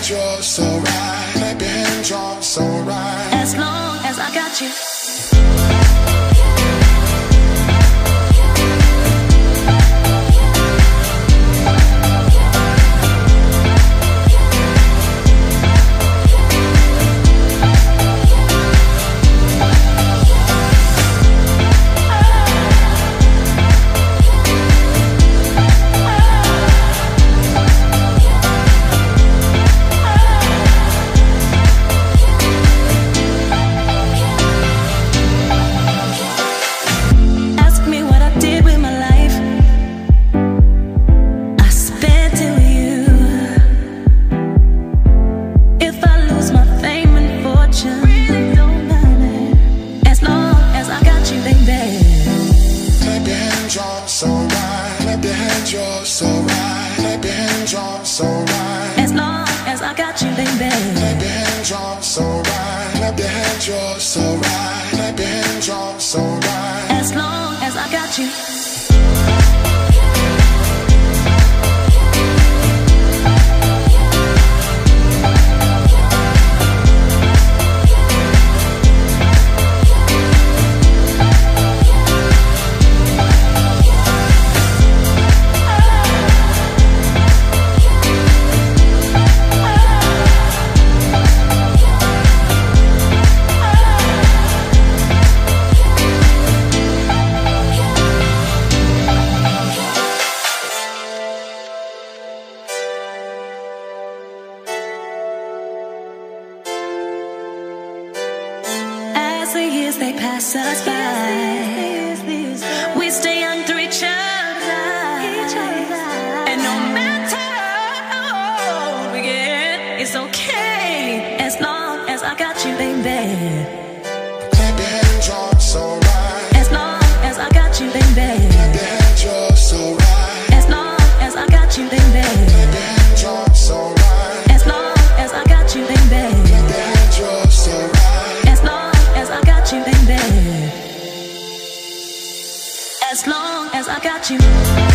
hand, you're so right. Clap your hands, you're so right. As long as I got you. As long as I got you, baby. Clap your hands, you're so right. Clap your hands, you're so right. Clap your hands, you're so right. As long as I got you. The years they pass us by, we stay young through each other, and no matter how old we get, it's okay, as long as I got you, baby. Clap your hands, you're so right. As long as I got you, baby. Clap your hands, you're so right. As long as I got you, baby. Clap your hands, you're so right. As long as I got you, baby. Clap your hands, you're so right. As long as I got you, baby. As long as I got you.